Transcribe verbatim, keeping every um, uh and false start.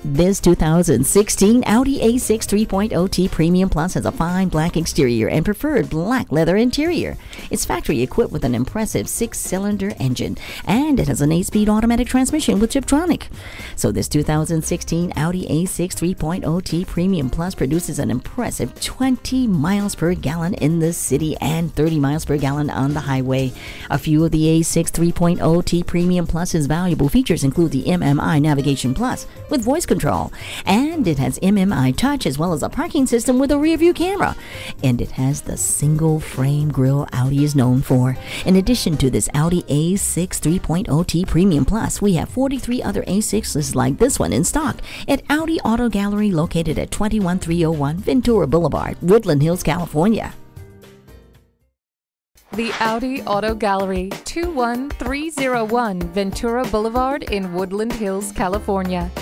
This two thousand sixteen Audi A six three point oh T Premium Plus has a fine black exterior and preferred black leather interior. It's factory equipped with an impressive six-cylinder engine, and it has an eight-speed automatic transmission with Tiptronic. So this two thousand sixteen Audi A six three point oh T Premium Plus produces an impressive twenty miles per gallon in the city and thirty miles per gallon on the highway. A few of the A six three point oh T Premium Plus's valuable features include the M M I Navigation Plus with voice control, and it has M M I Touch as well as a parking system with a rear view camera, and it has the single frame grille Audi is known for. In addition to this Audi A six three point oh T Premium Plus, we have forty-three other A sixes like this one in stock at Audi Auto Gallery, located at twenty-one three oh one Ventura Boulevard, Woodland Hills, California. The Audi Auto Gallery, two one three oh one Ventura Boulevard in Woodland Hills, California.